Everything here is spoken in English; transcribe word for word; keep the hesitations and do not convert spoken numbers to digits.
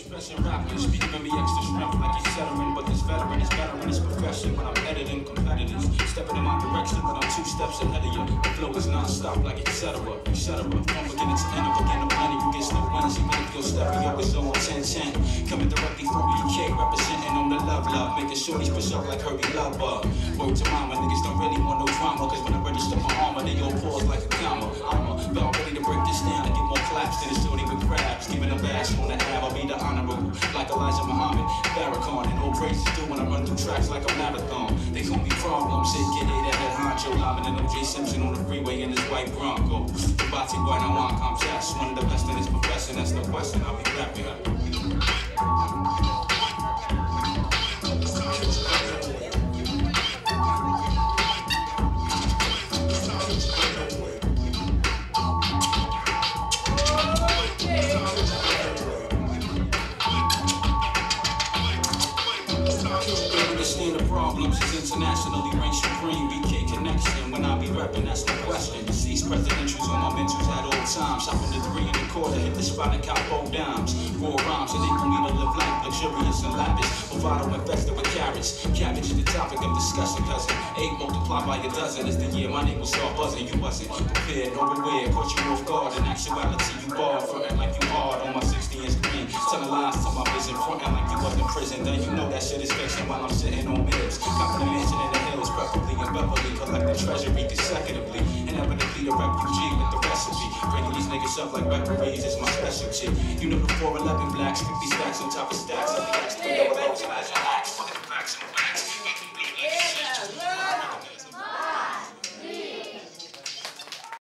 expressing rappers, speaking of me extra strength like he's settling, but this veteran is better in his profession when I'm editing competitors, stepping in my direction when I'm two steps ahead of you. The flow is non-stop like et cetera, et cetera. From beginning to end, beginning to plenty, you get slow wins, even if your stereo is on ten ten. Coming directly from B K, representing on the love love, making sure these push up like Herbie Lover. Word to mama, niggas don't really want no drama, cause when I register my armor, they all pause like a comma. I'm about ready to break this down and get more claps than a shorty with crabs. Giving a bash on the ab, I'll be the honorable, like Elijah Muhammad, Farrakhan, and all praises due when I run through tracks like a marathon. They call me problems, A K A the head honcho, Lobbin and O J Simpson on the freeway in his white Bronco. The Bati White and Wacom Chess, one of the best in his profession, that's no question, I'll be rapping her. Understand the problems is internationally reign supreme. B K connection when I be reppin', that's no question. Deceased presidentials on my mentals at all times. Hopping the three and a quarter, hit the spot and cop four dimes. Raw rhymes enable me to live life luxurious and lavish. Bravado infested with carrots. Cabbage is the topic of discussion, cousin. Eight multiplied by a dozen is the year my name will start buzzing. You wasn't prepared, no beware, caught you off guard. In actuality, you barred, frontin' like you hard on my sixty inch screen. Telling lies to my vision, frontin' like you wasn't in prison. Then you know that shit is fiction while I'm sitting on mills. Copping a mansion in the hills, preferably in Beverly. Collect the treasury consecutively. Inevitably the refugee with the recipe. Bringing these niggas up like referees is my specialty. You know the four eleven blacks, fifty stacks on top of stacks. I'll be next to the roads, imagine acts, fucking facts and facts.